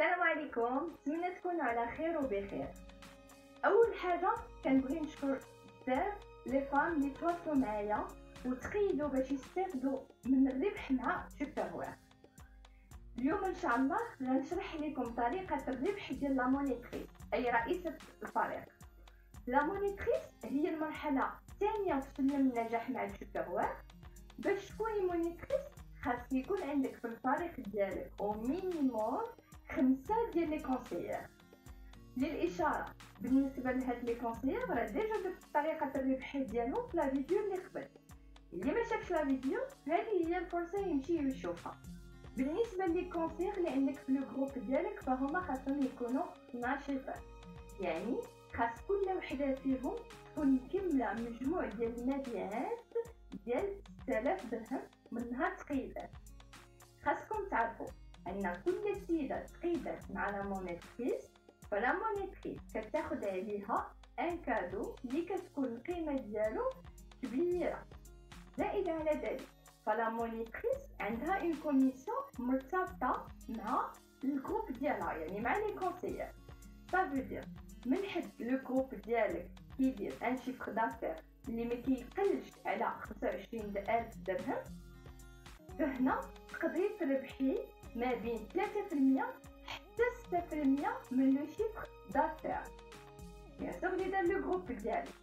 السلام عليكم، نتمنى تكونوا على خير وبخير. اول حاجه كنبغي نشكر بزاف لي فام اللي تواصلوا معايا وتخيلوا باش يستافدوا من الربح مع سوبروير. اليوم ان شاء الله غنشرح لكم طريقه الربح ديال لا مونيتريس اي رئيسه الفريق. لا مونيتريس هي المرحله الثانيه في سلم النجاح مع السوبروير. باش تكوني مونيتريس خاص يكون عندك في الفريق ديالك او مينيموم 5 ديال لي كونسيير. للاشاره بالنسبه لهاد لي كونسيير راه ديجا درت طريقه الربح ديالهم في لا فيديو اللي قبل. اللي ما شافش لا فيديو هذه هي الفرصه يمشي يشوفها. بالنسبه لي كونسيير اللي عندك في لو جروب ديالك فهما خاصهم يكونوا ناشطات، يعني خاص كل وحده فيهم تكون كامله مجموع ديال المبيعات ديال 6000 درهم من نهار تقييدات. خاصكم تعرفوا ان كل سيده تقيدات مع لا مونيتريس فلا مونيتريس كتاخد عليها ان كادو اللي كتكون القيمه ديالو كبيره. زائد على ذلك فلا مونيتريس عندها اون كوميسيون مرتبطه مع الجروب ديالها، يعني مع لي كونسيير. صافي دير من حد لو جروب ديالك كيدير ان شيفر دافير اللي ما كيقلش على 25000 درهم، فهنا تقدري تربحي ما بين 3% حتى 6% من لو شيفر دافير بيان سور اللي دار لو جروب ديالك.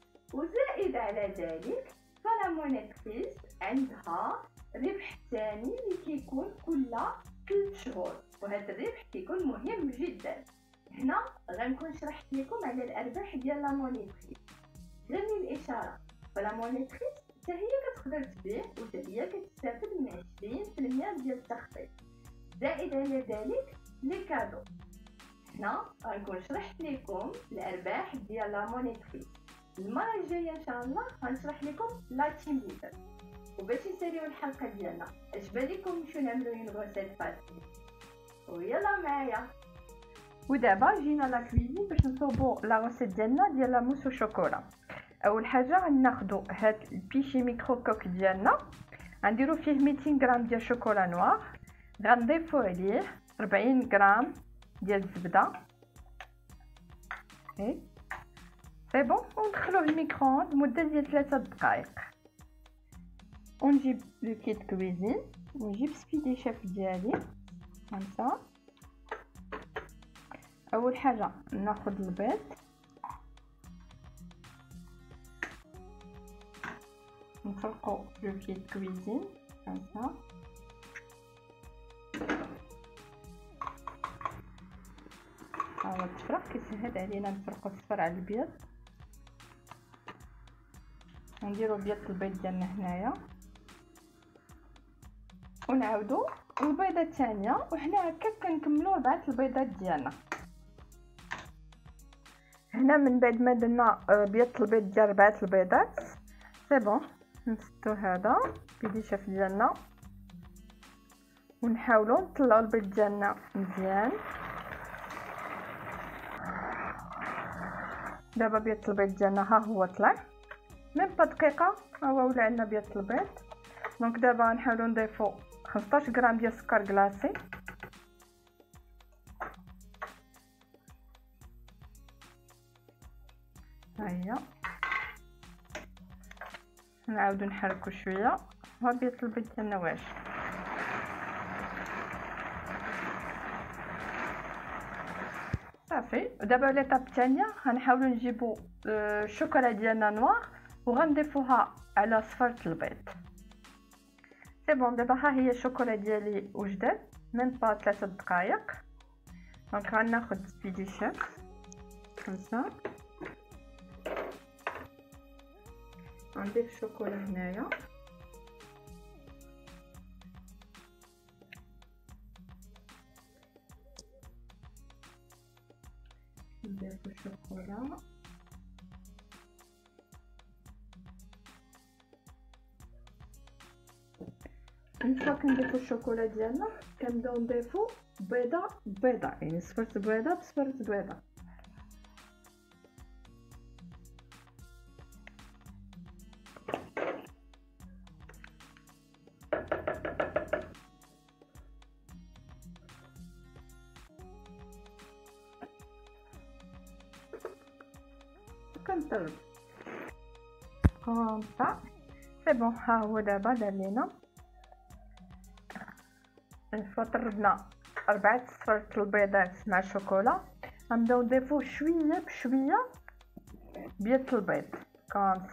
وزائد على ذلك فلا مونيتريس عندها ربح ثاني اللي كيكون كل 3 شهور، وهذا الربح كيكون مهم جدا. هنا غنكون شرحت لكم على الارباح ديال لا مونيتريس. غير للاشاره فلا مونيتريس حتى هي كتقدر تبيع وحتى هي كتستافد من 20% ديال التخفيض. زائد على ذلك لي كادو. هنا غنكون شرحت لكم الارباح ديال لا مونيتريس. المره الجايه ان شاء الله غنشرح لكم لا تيم ليدر. وباش نساليو الحلقه ديالنا اش بالكم نمشيو نعملوا اون غوسيت فاسيل ويلا معايا. ودابا جينا لا كويزين باش نصوبوا لا غوسيت ديالنا ديال لا موس وشوكولا. اول حاجه غناخذوا هاد البيشي ميكرو كوك ديالنا، غنديروا فيه 200 غرام ديال شوكولا نوار، غنضيفوا عليه 40 غرام ديال الزبده سي بون، وندخلوه الميكرووند مده ديال 3 دقائق. ونجيب لو كيت كويزين ونجيب سبيدي شيف ديالي هانتا. اول حاجه ناخذ البيض نخلقوا لو كيت كويزين هانتا. هذا التفرق كيسهل علينا نفرقوا الصفر على البيض. نديروا بيض البيض ديالنا هنايا ونعاودوا البيضه الثانيه، وحنا هكا كنكملوا 4 البيضات ديالنا. هنا من بعد ما درنا بيض البيض ديال 4 البيضات سي بون، نسدو هذا بيدي شاف ديالنا ونحاولوا نطلعوا البيض ديالنا مزيان. دابا بيض البيض ديالنا ها هو طلع من دقيقه، ها هو ولا عندنا بيض البيض. دونك دابا غنحاولوا نضيفوا 15 غرام ديال السكر كلاصي. ها هي نعاودوا نحركوا شويه. ها بيض البيض ديالنا واش صافي. ودابا ليطاب الثانيه غنحاولوا نجيبوا الشوكولا ديالنا نوار وغنضيفوها على صفرة البيض. سي بون دابا ها هي الشوكولا ديالي وجدت من با 3 دقائق. دونك غناخذ سبيدي شيف خمسة، غنضيف الشوكولا هنايا نضيف الشوكولا من فوا كنضيفو الشوكولا ديالنا كنبداو نضيفو بيضه بيضه، يعني صفرت بيضه بصفرت بيضه. تنطرب كونطا سي بون. ها هو دابا دار لينا طربنا 4 صفارة البيضات مع الشوكولا. غنبداو نضيفو شويه بشويه بيض البيض كونطا.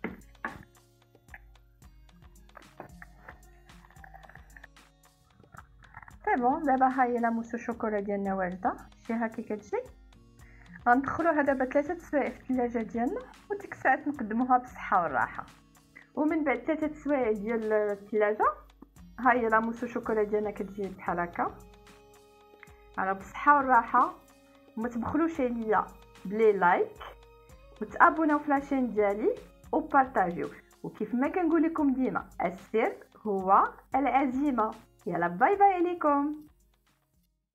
سي بون. دابا ها هي لا موس الشوكولا ديالنا واجده، شتيها كي كتجي. غندخلوها دابا 3 سوايع في الثلاجه ديالنا، وديك الساعات نقدموها بالصحه والراحه. ومن بعد 3 سوايع ديال الثلاجه ها هي لا موس الشوكولا ديالنا كتجي بحال هكا. على بالصحه والراحه. وما تبخلوش عليا بلي لايك وتابوناو في لاشين ديالي وبارطاجيو. وكيف ما كنقول لكم ديما، السر هو العزيمه. يلا باي باي عليكم.